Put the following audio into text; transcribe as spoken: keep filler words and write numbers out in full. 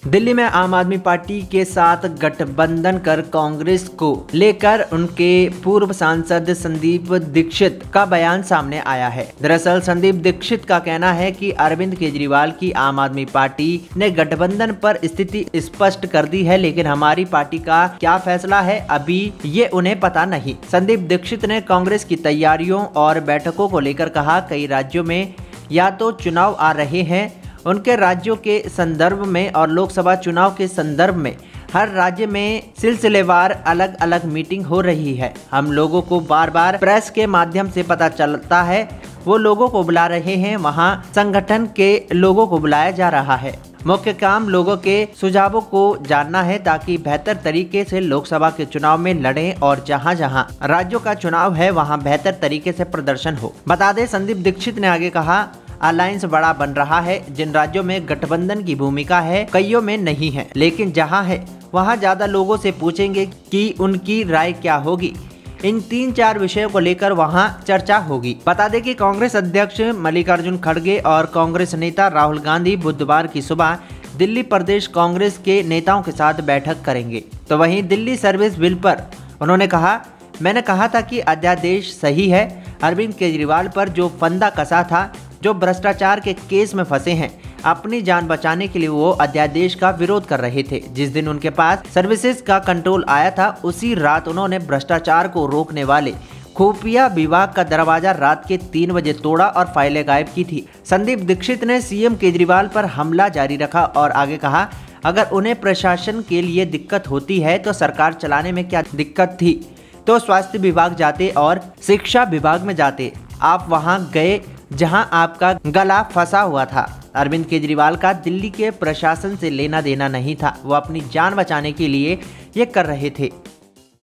दिल्ली में आम आदमी पार्टी के साथ गठबंधन कर कांग्रेस को लेकर उनके पूर्व सांसद संदीप दीक्षित का बयान सामने आया है। दरअसल संदीप दीक्षित का कहना है कि अरविंद केजरीवाल की आम आदमी पार्टी ने गठबंधन पर स्थिति स्पष्ट कर दी है, लेकिन हमारी पार्टी का क्या फैसला है अभी ये उन्हें पता नहीं। संदीप दीक्षित ने कांग्रेस की तैयारियों और बैठकों को लेकर कहा, कई राज्यों में या तो चुनाव आ रहे हैं, उनके राज्यों के संदर्भ में और लोकसभा चुनाव के संदर्भ में हर राज्य में सिलसिलेवार अलग अलग मीटिंग हो रही है। हम लोगों को बार बार प्रेस के माध्यम से पता चलता है, वो लोगों को बुला रहे हैं, वहाँ संगठन के लोगों को बुलाया जा रहा है। मुख्य काम लोगों के सुझावों को जानना है ताकि बेहतर तरीके से लोकसभा के चुनाव में लड़ें और जहां जहां राज्यों का चुनाव है वहां बेहतर तरीके से प्रदर्शन हो। बता दें, संदीप दीक्षित ने आगे कहा, अलायंस बड़ा बन रहा है। जिन राज्यों में गठबंधन की भूमिका है कईयों में नहीं है, लेकिन जहां है वहां ज्यादा लोगों से पूछेंगे कि उनकी राय क्या होगी। इन तीन चार विषयों को लेकर वहां चर्चा होगी। बता दें कि कांग्रेस अध्यक्ष मल्लिकार्जुन खड़गे और कांग्रेस नेता राहुल गांधी बुधवार की सुबह दिल्ली प्रदेश कांग्रेस के नेताओं के साथ बैठक करेंगे। तो वहीं दिल्ली सर्विस बिल पर उन्होंने कहा, मैंने कहा था कि अध्यादेश सही है। अरविंद केजरीवाल पर जो फंदा कसा था, जो भ्रष्टाचार के केस में फंसे हैं, अपनी जान बचाने के लिए वो अध्यादेश का विरोध कर रहे थे। जिस दिन उनके पास सर्विसेज का कंट्रोल आया था, उसी रात उन्होंने भ्रष्टाचार को रोकने वाले खुफिया विभाग का दरवाजा रात के तीन बजे तोड़ा और फाइलें गायब की थी। संदीप दीक्षित ने सीएम केजरीवाल पर हमला जारी रखा और आगे कहा, अगर उन्हें प्रशासन के लिए दिक्कत होती है तो सरकार चलाने में क्या दिक्कत थी, तो स्वास्थ्य विभाग जाते और शिक्षा विभाग में जाते। आप वहां गए जहां आपका गला फंसा हुआ था। अरविंद केजरीवाल का दिल्ली के प्रशासन से लेना देना नहीं था, वो अपनी जान बचाने के लिए ये कर रहे थे।